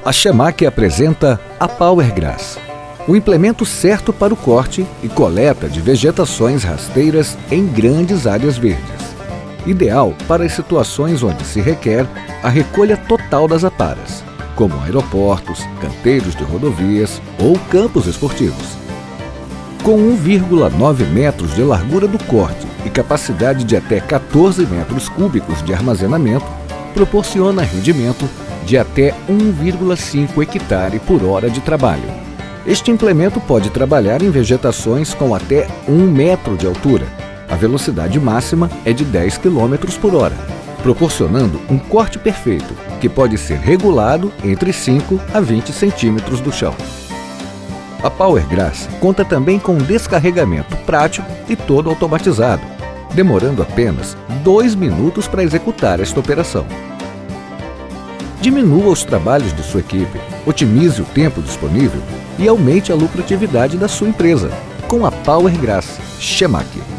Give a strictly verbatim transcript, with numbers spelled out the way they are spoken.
A Chemac apresenta a Powergrass, o implemento certo para o corte e coleta de vegetações rasteiras em grandes áreas verdes. Ideal para as situações onde se requer a recolha total das aparas, como aeroportos, canteiros de rodovias ou campos esportivos. Com um vírgula nove metros de largura do corte e capacidade de até quatorze metros cúbicos de armazenamento, proporciona rendimento de até um vírgula cinco hectare por hora de trabalho. Este implemento pode trabalhar em vegetações com até um metro de altura. A velocidade máxima é de dez quilômetros por hora, proporcionando um corte perfeito, que pode ser regulado entre cinco a vinte centímetros do chão. A Powergrass conta também com descarregamento prático e todo automatizado, demorando apenas dois minutos para executar esta operação. Diminua os trabalhos de sua equipe, otimize o tempo disponível e aumente a lucratividade da sua empresa com a Powergrass Chemac.